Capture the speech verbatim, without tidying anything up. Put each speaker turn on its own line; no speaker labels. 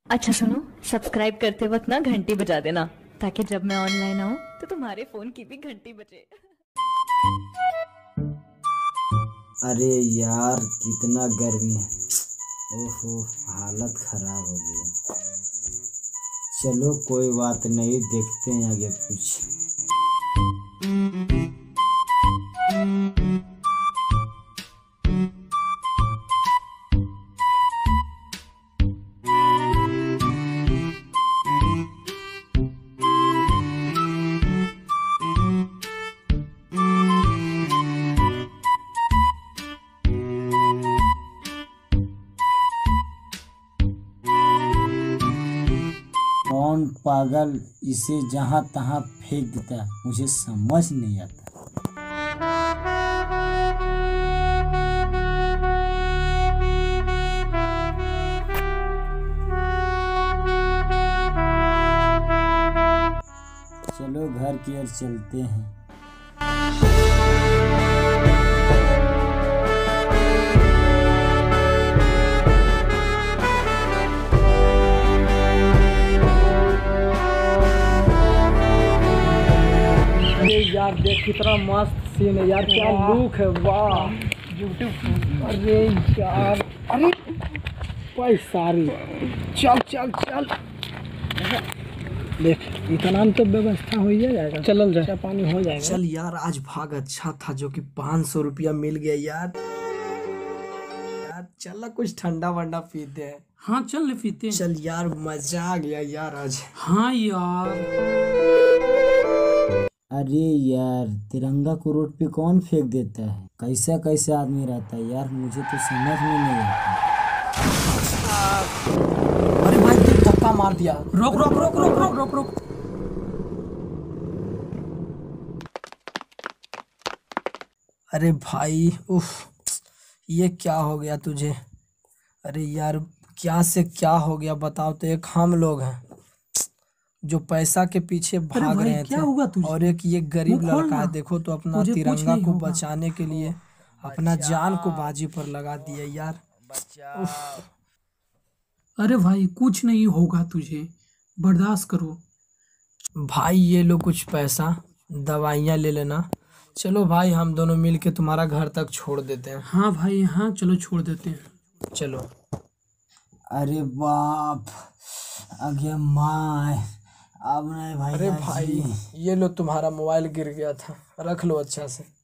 अच्छा सुनो, सब्सक्राइब करते वक्त ना घंटी बजा देना, ताकि जब मैं ऑनलाइन आऊँ तो तुम्हारे फोन की भी घंटी बजे।
अरे यार कितना गर्मी है। ओहो, हालत खराब हो गई। चलो कोई बात नहीं, देखते हैं आगे कुछ। कौन पागल इसे जहां तहां फेंक देता है, मुझे समझ नहीं आता। चलो घर की ओर चलते हैं।
यार देख कितना मस्त सीन है यार, क्या लुक है, वाह ब्यूटीफुल। अरे यार, अरे भाई सारी चल चल चल देख, इतना तो व्यवस्था हो ही जाएगा, चलल जाए, पानी हो जाएगा।
चल यार, आज भाग अच्छा था जो कि पाँच सौ रुपया मिल गया यार। यार चल ना कुछ ठंडा वंडा पीते हैं।
हाँ चल ले पीते हैं।
चल यार, मजा आ गया यार आज।
हाँ यार।
अरे यार, तिरंगा को रोड पे कौन फेंक देता है? कैसा कैसा आदमी रहता है यार, मुझे तो समझ में नहीं आता।
अरे भाई देख, धक्का मार दिया।
रोक रोक रोक रोक रोक रोक रोक।
अरे भाई उफ, ये क्या हो गया तुझे? अरे यार क्या से क्या हो गया बताओ तो। एक हम लोग हैं जो पैसा के पीछे भाग रहे थे, और एक ये गरीब लड़का है, देखो तो अपना तिरंगा को बचाने के लिए अपना जान को बाजी पर लगा दिया यार।
अरे भाई कुछ नहीं होगा, तुझे बर्दाश्त करो।
भाई ये लो कुछ पैसा, दवाइयाँ ले लेना। चलो भाई, हम दोनों मिल के तुम्हारा घर तक छोड़ देते हैं।
हाँ भाई, हाँ चलो छोड़ देते हैं,
चलो।
अरे बाप, आगे माँ, अब नहीं भाई।
अरे भाई ये लो, तुम्हारा मोबाइल गिर गया था, रख लो अच्छा से।